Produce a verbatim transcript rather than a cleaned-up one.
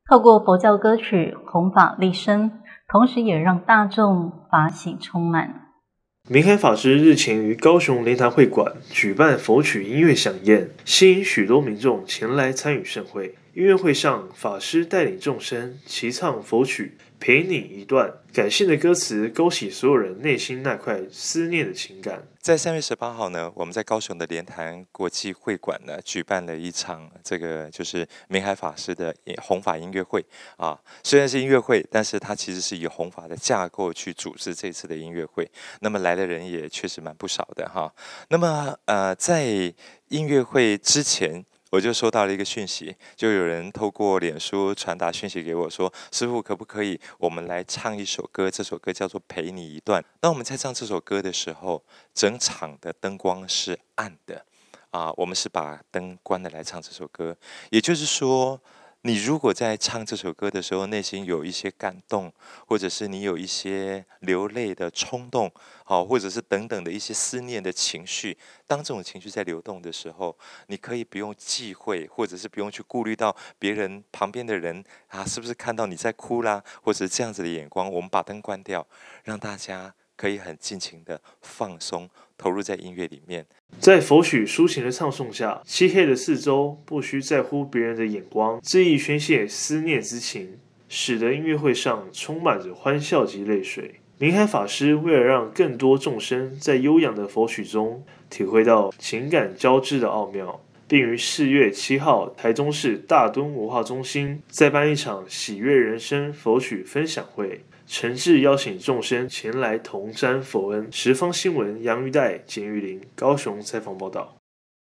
透过佛教歌曲弘法利生，同时也让大众法喜充满。 明海法师日前于高雄莲潭会馆举办佛曲音乐飨宴，吸引许多民众前来参与盛会。音乐会上，法师带领众生齐唱佛曲《陪你一段》，感性的歌词勾起所有人内心那块思念的情感。 在三月十八号呢，我们在高雄的莲潭国际会馆呢，举办了一场这个就是明海法师的弘法音乐会啊。虽然是音乐会，但是它其实是以弘法的架构去组织这次的音乐会。那么来的人也确实蛮不少的哈。那么呃，在音乐会之前，我就收到了一个讯息，就有人透过脸书传达讯息给我说：“师父，可不可以我们来唱一首歌？这首歌叫做《陪你一段》。”当我们在唱这首歌的时候，整场的灯光是暗的，啊，我们是把灯关了来唱这首歌。也就是说，你如果在唱这首歌的时候，内心有一些感动，或者是你有一些流泪的冲动，好，或者是等等的一些思念的情绪，当这种情绪在流动的时候，你可以不用忌讳，或者是不用去顾虑到别人旁边的人啊，是不是看到你在哭啦，或者是这样子的眼光，我们把灯关掉，让大家可以很尽情的放松，投入在音乐里面。 在佛曲抒情的唱诵下，漆黑的四周不需在乎别人的眼光，恣意宣泄思念之情，使得音乐会上充满着欢笑及泪水。明海法师为了让更多众生在悠扬的佛曲中体会到情感交织的奥妙，并于四月七号台中市大墩文化中心再办一场喜悦人生佛曲分享会，诚挚邀请众生前来同沾佛恩。十方新闻杨玉岱、简玉玲高雄采访报道。